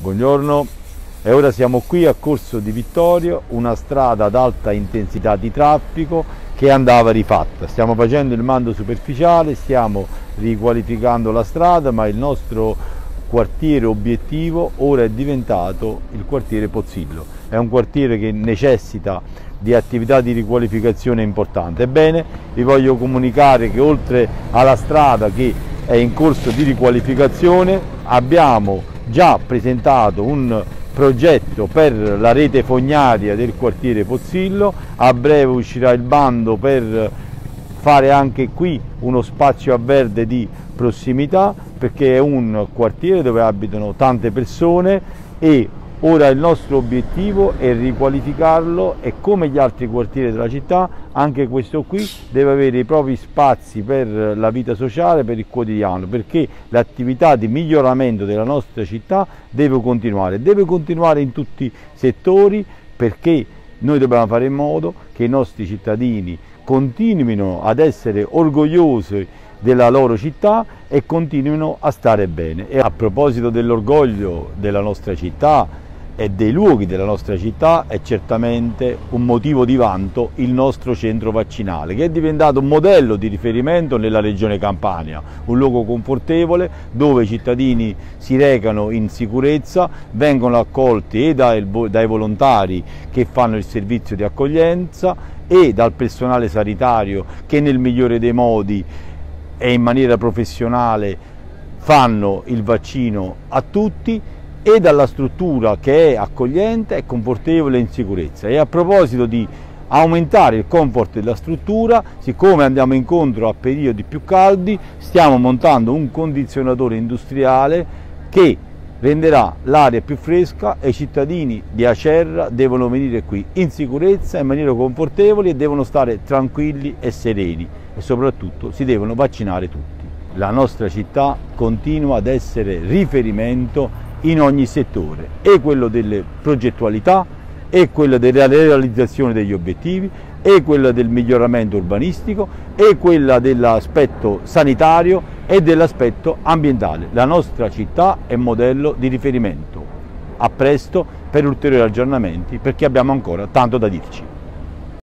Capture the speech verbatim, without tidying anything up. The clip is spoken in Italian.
Buongiorno, e ora siamo qui a Corso di Vittorio, una strada ad alta intensità di traffico che andava rifatta. Stiamo facendo il mando superficiale, stiamo riqualificando la strada, ma il nostro quartiere obiettivo ora è diventato il quartiere Pozzillo. È un quartiere che necessita di attività di riqualificazione importante. Ebbene, vi voglio comunicare che oltre alla strada che è in corso di riqualificazione, abbiamo già presentato un progetto per la rete fognaria del quartiere Pozzillo. A breve uscirà il bando per fare anche qui uno spazio a verde di prossimità, perché è un quartiere dove abitano tante persone e ora il nostro obiettivo è riqualificarlo, e come gli altri quartieri della città anche questo qui deve avere i propri spazi per la vita sociale, per il quotidiano, perché l'attività di miglioramento della nostra città deve continuare, deve continuare in tutti i settori, perché noi dobbiamo fare in modo che i nostri cittadini continuino ad essere orgogliosi della loro città e continuino a stare bene. E a proposito dell'orgoglio della nostra città e dei luoghi della nostra città, è certamente un motivo di vanto il nostro centro vaccinale, che è diventato un modello di riferimento nella regione Campania, un luogo confortevole dove i cittadini si recano in sicurezza, vengono accolti e dai, dai volontari che fanno il servizio di accoglienza e dal personale sanitario che nel migliore dei modi e in maniera professionale fanno il vaccino a tutti, e dalla struttura che è accogliente, è confortevole e in sicurezza. E a proposito di aumentare il comfort della struttura, siccome andiamo incontro a periodi più caldi, stiamo montando un condizionatore industriale che renderà l'aria più fresca, e i cittadini di Acerra devono venire qui in sicurezza, in maniera confortevole, e devono stare tranquilli e sereni, e soprattutto si devono vaccinare tutti. La nostra città continua ad essere riferimento in ogni settore, e quello delle progettualità, e quello della realizzazione degli obiettivi, e quella del miglioramento urbanistico, e quella dell'aspetto sanitario e dell'aspetto ambientale. La nostra città è modello di riferimento. A presto per ulteriori aggiornamenti, perché abbiamo ancora tanto da dirci.